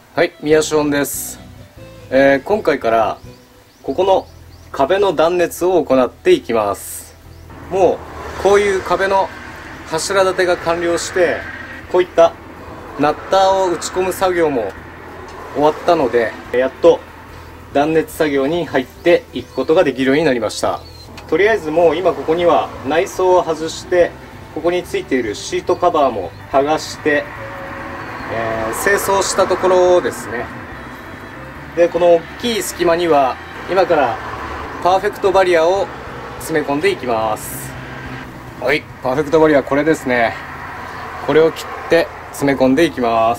はい、宮シオンです。今回からここの壁の断熱を行っていきます。もうこういう壁の柱立てが完了して、こういったナッターを打ち込む作業も終わったので、やっと断熱作業に入っていくことができるようになりました。とりあえずもう今ここには内装を外して、ここについているシートカバーも剥がして、清掃したところですね。で、この大きい隙間には今からパーフェクトバリアを詰め込んでいきます。はい、パーフェクトバリアこれですね。これを切って詰め込んでいきます。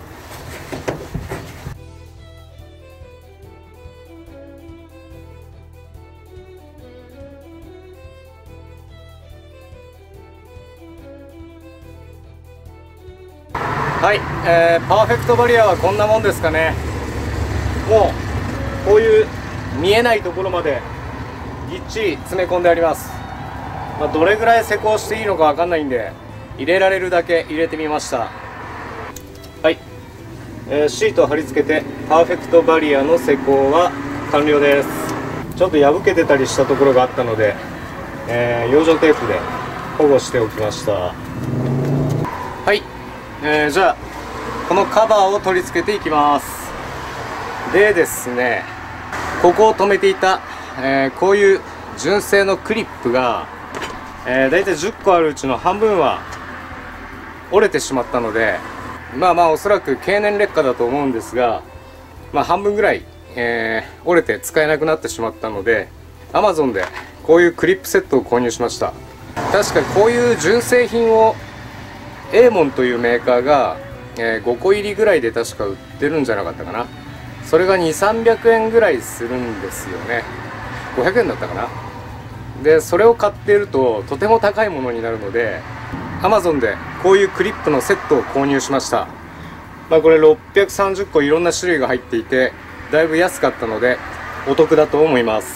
はい、パーフェクトバリアはこんなもんですかね。もうこういう見えないところまでぎっちり詰め込んであります。どれぐらい施工していいのかわかんないんで、入れられるだけ入れてみました。はい、シートを貼り付けてパーフェクトバリアの施工は完了です。ちょっと破けてたりしたところがあったので、養生テープで保護しておきました。はい、じゃあこのカバーを取り付けていきます。でですね、ここを留めていた、こういう純正のクリップが、だいたい10個あるうちの半分は折れてしまったので、おそらく経年劣化だと思うんですが、半分ぐらい、折れて使えなくなってしまったので、 Amazon でこういうクリップセットを購入しました。確かこういう純正品をエーモンというメーカーが、5個入りぐらいで確か売ってるんじゃなかったかな。それが2、300円ぐらいするんですよね。500円だったかな。でそれを買っているととても高いものになるので、 Amazon でこういうクリップのセットを購入しました。これ630個いろんな種類が入っていて、だいぶ安かったのでお得だと思います。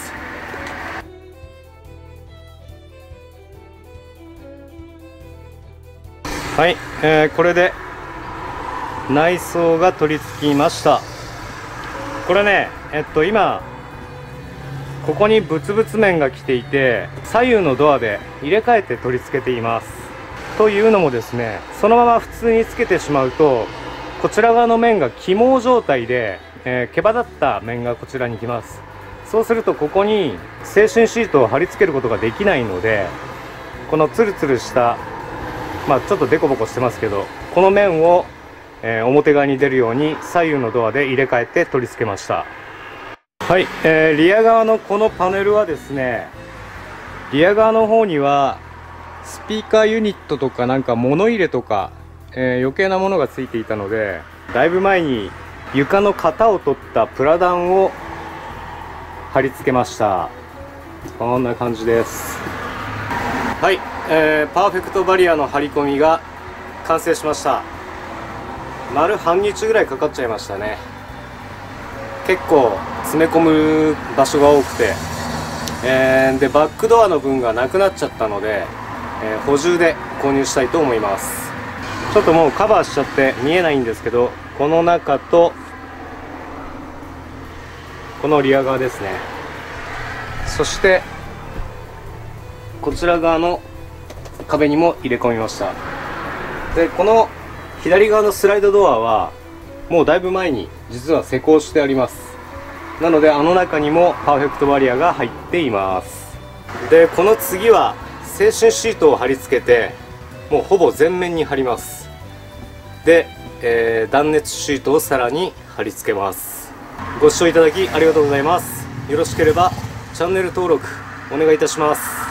はい、これで内装が取り付きました。これね、今ここにブツブツ面が来ていて、左右のドアで入れ替えて取り付けています。というのもですね、そのまま普通につけてしまうと、こちら側の面が起毛状態で、毛羽立った面がこちらに来ます。そうするとここに制震シートを貼り付けることができないので、このツルツルしたちょっとデコボコしてますけど、この面を、表側に出るように左右のドアで入れ替えて取り付けました。はい、リア側のこのパネルはですね、リア側の方にはスピーカーユニットとか物入れとか、余計なものがついていたので、だいぶ前に床の型を取ったプラダンを貼り付けました。こんな感じです。はい、パーフェクトバリアの張り込みが完成しました。丸半日ぐらいかかっちゃいましたね。結構詰め込む場所が多くて、でバックドアの分がなくなっちゃったので、補充で購入したいと思います。ちょっともうカバーしちゃって見えないんですけど、この中とこのリア側ですね、そしてこちら側の壁にも入れ込みました。でこの左側のスライドドアはもうだいぶ前に実は施工してあります。なのであの中にもパーフェクトバリアが入っています。でこの次は制震シートを貼り付けて、もうほぼ全面に貼ります。で、断熱シートをさらに貼り付けます。ご視聴いただきありがとうございます。よろしければチャンネル登録お願いいたします。